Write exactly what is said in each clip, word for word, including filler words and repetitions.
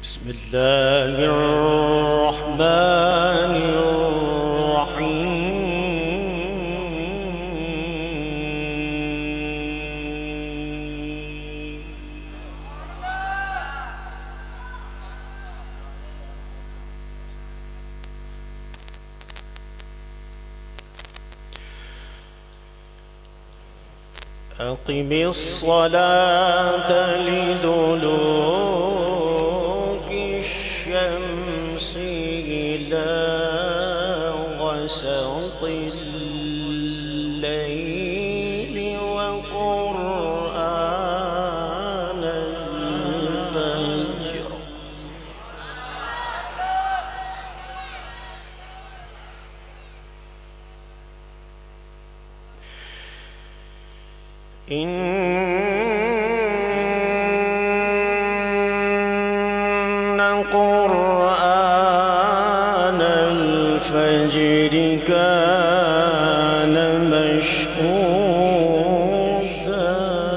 بسم الله الرحمن الرحيم. أقم الصلاة لدلوك الشمس إلى غسق الليل وقرآن الفجر إن قرآن الفجر كان مشهودا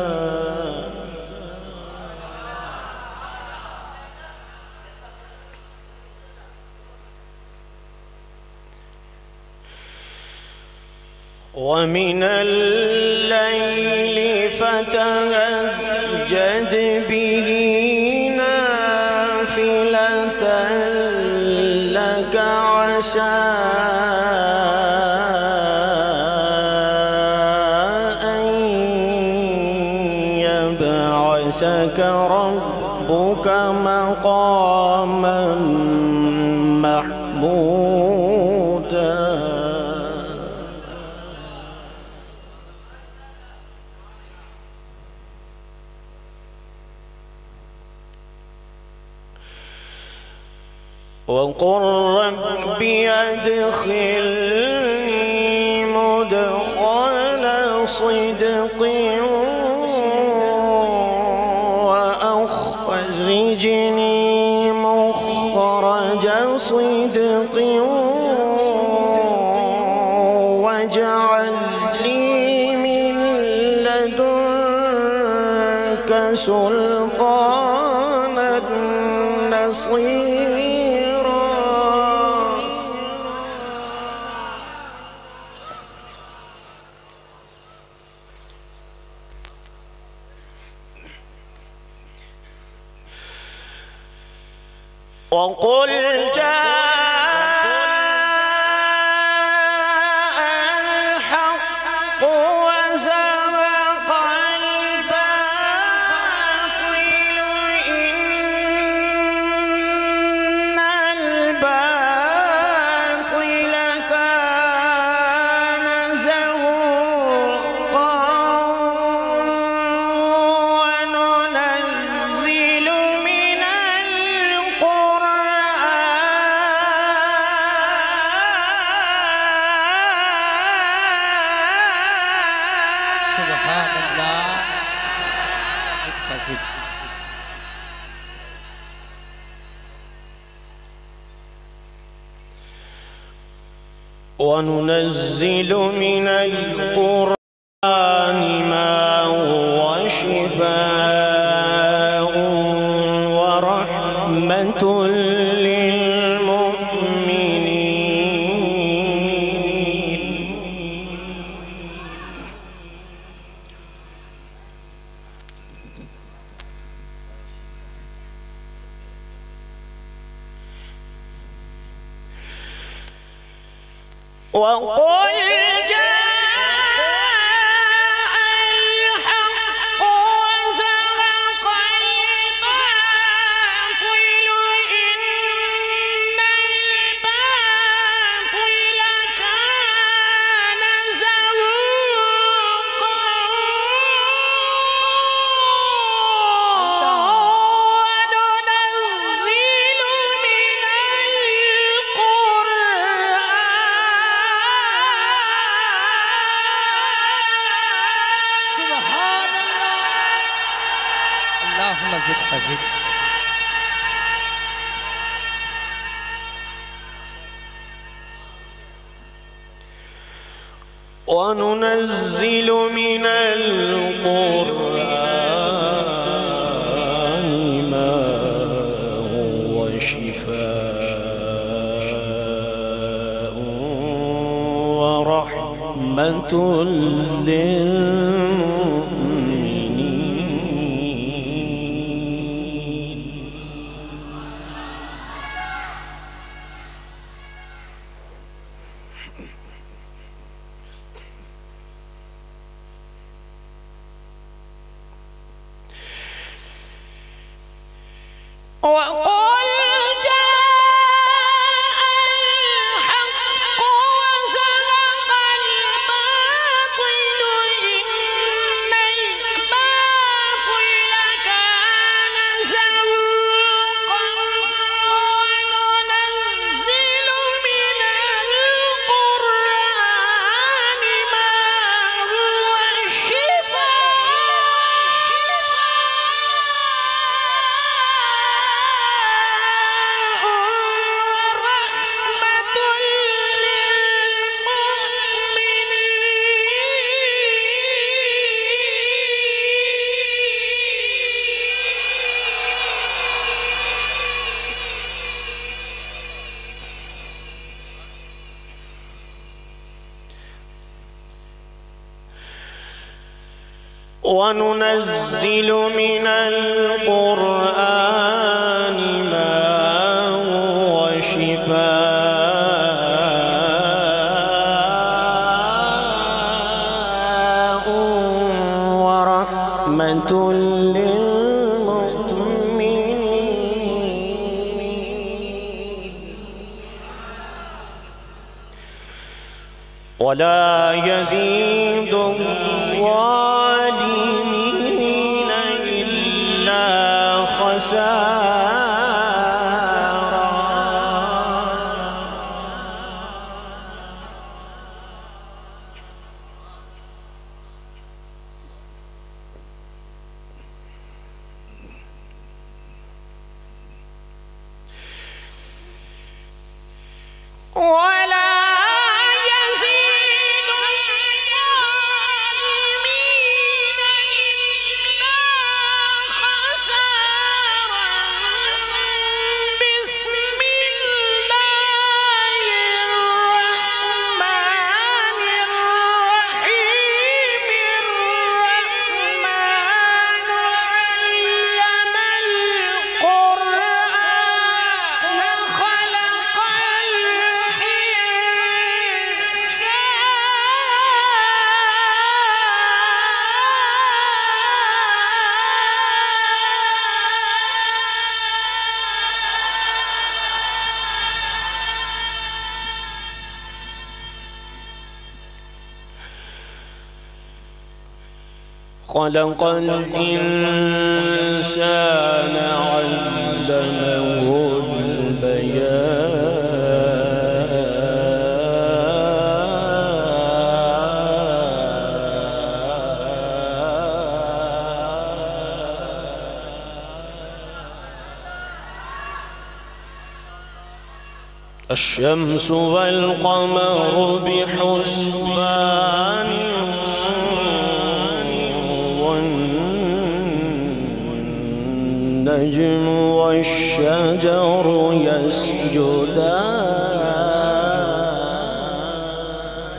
ومن الليل فتهجد به نافلة لك عسى أن يبعثك ربك مقاما محمودا وقل رب أدخلني مدخل صدق وأخرجني مخرج صدق واجعل لي من لدنك سلطانا نصيرا. وقل جاء الحق وزهق الباطل إن الباطل كان زهوقا وننزل من سبحان الله. زد فزد. وننزل من القرآن ما هو شفاء ورحمة وقل جاء الحق وزهق الباطل إن الباطل كان زهوقا وننزل من اللهم زد فزد. وننزل من القرآن ما هو ورحمة للمؤمنين. وقل جاء الحق وزهق الباطل إن الباطل كان زهوقا وننزل من القرآن ما هو وننزل من القرآن ما هو شفاء ورحمة للمؤمنين ولا يزيد الظالمين إلا خسارا. ولا يزيد الظالمين إلا خسارا. بسم الله الرحمن الرحيم. الرحمن علم القرآن خلق خلق الإنسان علمه البيان. الشمس والقمر بحسبان والنجم والشجر يسجدان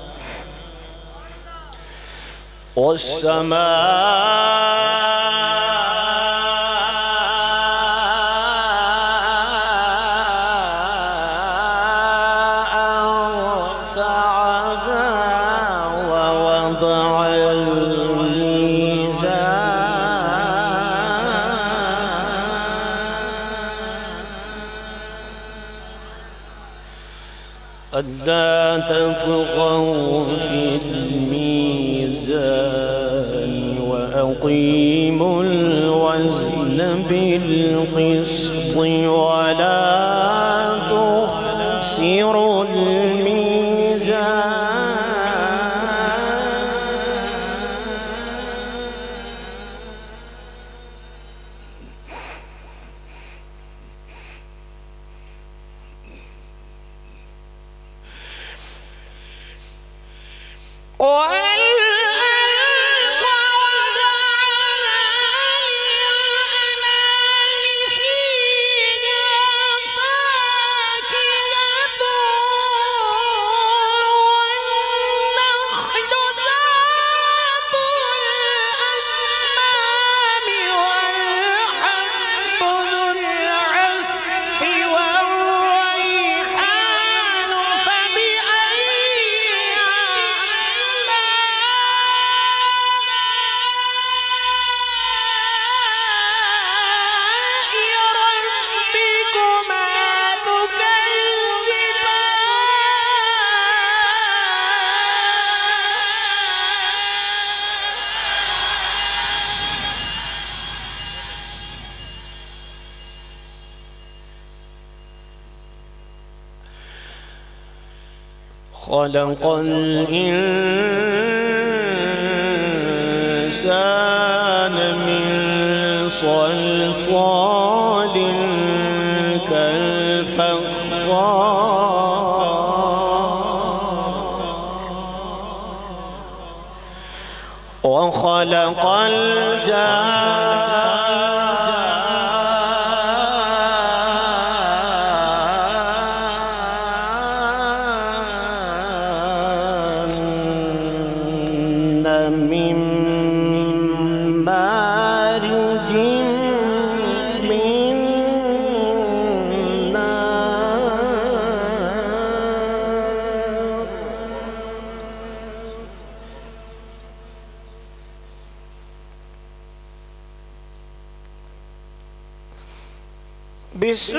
والسماء رفعها ووضع ألا تطغوا في الميزان وأقيموا الوزن بالقسط ولا تخسروا الميزان. وألقى وجعل للأنام فيها فاكهة والنخل خلق الإنسان من صلصال كالفخار وخلق الجان من مارج من نار بسم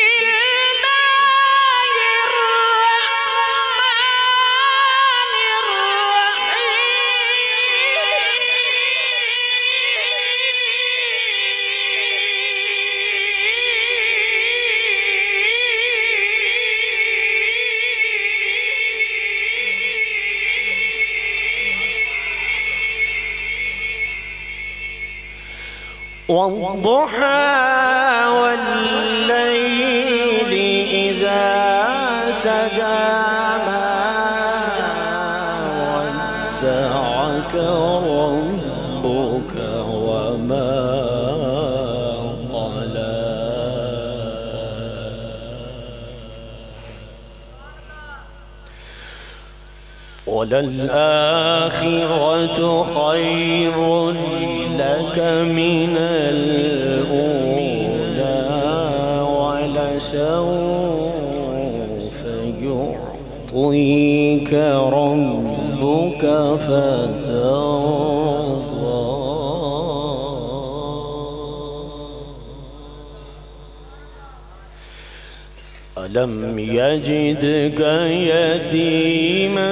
والضحى والليل إذا سجى ما ودعك ربك وما قلى وللآخرة خير لك من الأولى ولسوف يعطيك ربك فترضى ألم يجدك يتيما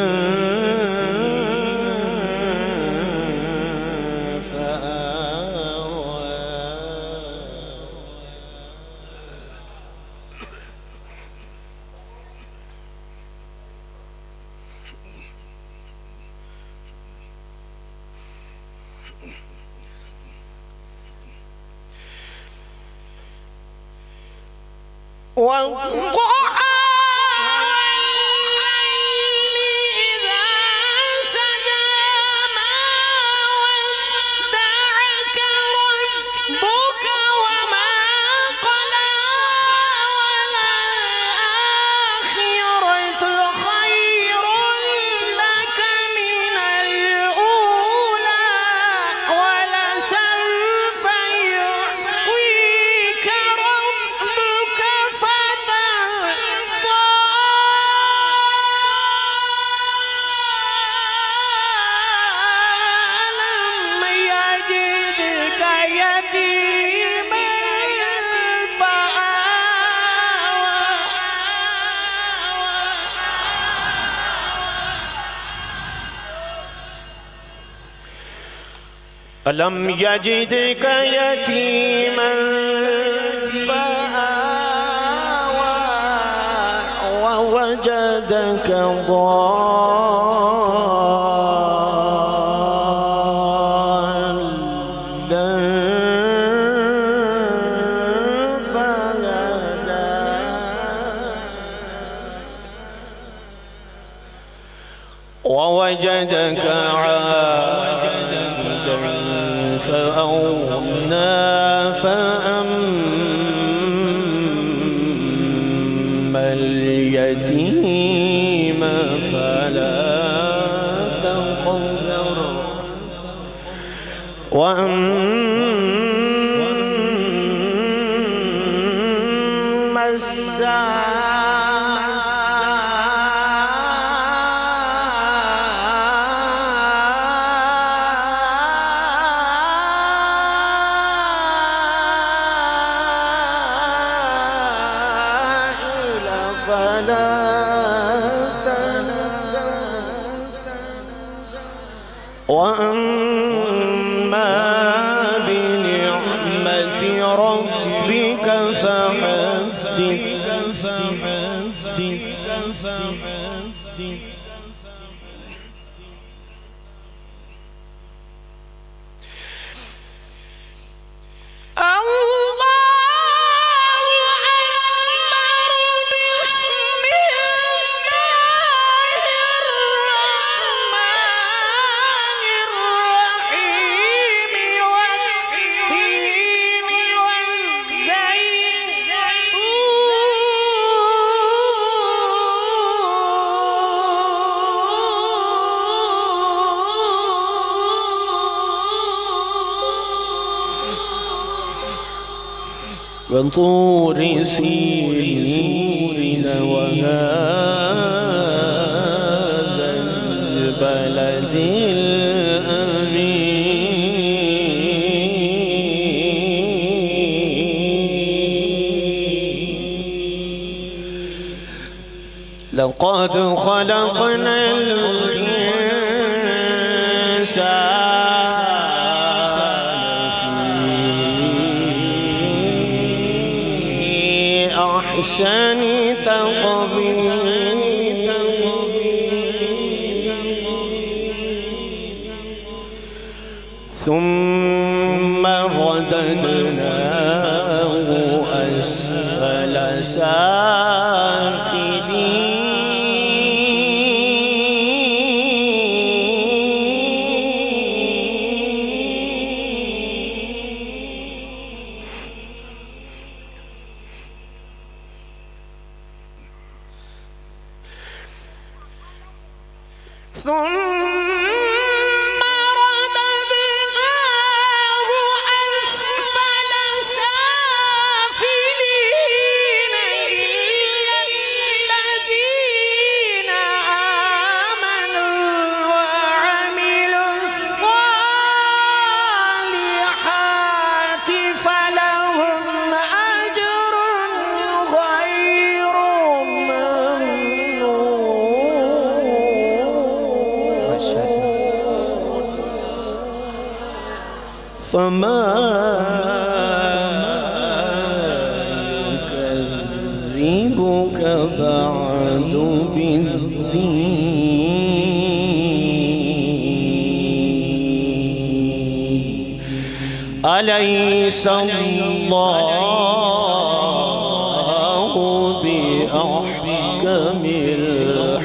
والضحى إذا سجى ما ودعك ربك وما قلى وللآخرة خير لك من الأولى ولسوف يعطيك ربك ألم يجدك يتيما فآوى ووجدك ضالا فهدى ووجدك عائلا فأغنى فأما اليتيم فلا تقهر وأما السائل فلا وأما بنعمة ربك فحدث وطور سينين وهذا البلد الأمين لقد خلقنا الإنسان أحسن تقويم ثم رددناه أسفل سافلين ثم رددناه أسفل سافلين إلا الذين آمنوا وعملوا الصالحات فلهم أجر غير فما يكذبك بعد بالدين أليس الله بأحكم الحاكمين